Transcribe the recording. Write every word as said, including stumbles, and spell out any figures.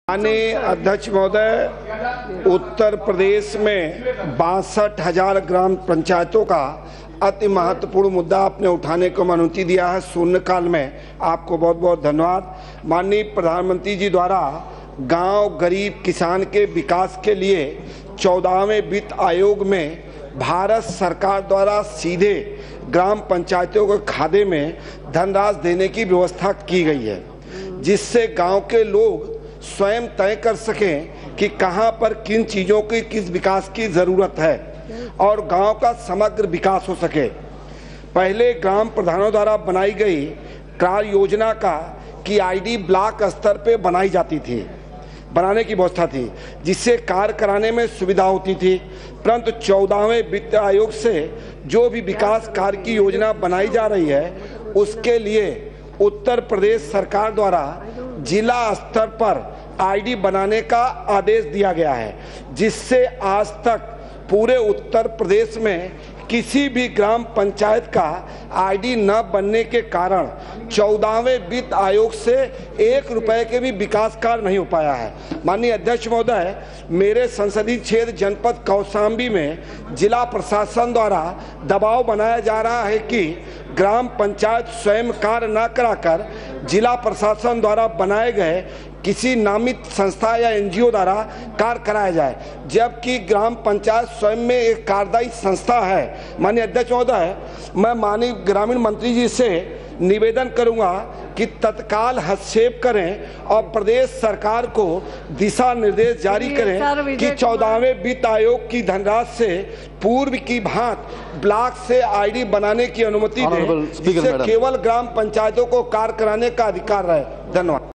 माननीय अध्यक्ष महोदय, उत्तर प्रदेश में बासठ हजार ग्राम पंचायतों का अति महत्वपूर्ण मुद्दा आपने उठाने को अनुमति दिया है शून्यकाल में। आपको बहुत बहुत धन्यवाद। माननीय प्रधानमंत्री जी द्वारा गांव गरीब किसान के विकास के लिए चौदहवें वित्त आयोग में भारत सरकार द्वारा सीधे ग्राम पंचायतों के खाते में धनराशि देने की व्यवस्था की गई है, जिससे गांव के लोग स्वयं तय कर सकें कि कहां पर किन चीज़ों की किस विकास की ज़रूरत है और गांव का समग्र विकास हो सके। पहले ग्राम प्रधानों द्वारा बनाई गई कार्य योजना का की आईडी ब्लॉक स्तर पे बनाई जाती थी, बनाने की व्यवस्था थी, जिससे कार्य कराने में सुविधा होती थी। परंतु चौदहवें वित्त आयोग से जो भी विकास कार्य की योजना बनाई जा रही है, उसके लिए उत्तर प्रदेश सरकार द्वारा जिला स्तर पर आईडी बनाने का आदेश दिया गया है, जिससे आज तक पूरे उत्तर प्रदेश में किसी भी ग्राम पंचायत का आईडी न बनने के कारण चौदहवें वित्त आयोग से एक रुपए के भी विकास कार्य नहीं हो पाया है। माननीय अध्यक्ष महोदय, मेरे संसदीय क्षेत्र जनपद कौशाम्बी में जिला प्रशासन द्वारा दबाव बनाया जा रहा है कि ग्राम पंचायत स्वयं कार्य न कराकर जिला प्रशासन द्वारा बनाए गए किसी नामित संस्था या एनजीओ द्वारा कार्य कराया जाए, जबकि ग्राम पंचायत स्वयं में एक कार्यदायी संस्था है। माननीय अध्यक्ष महोदय, मैं माननीय ग्रामीण मंत्री जी से निवेदन करूंगा कि तत्काल हस्तक्षेप करें और प्रदेश सरकार को दिशा निर्देश जारी करें कि चौदहवें वित्त आयोग की धनराशि से पूर्व की भांति ब्लॉक से आईडी बनाने की अनुमति दें, जिससे केवल ग्राम पंचायतों को कार्य कराने का अधिकार रहे। धन्यवाद।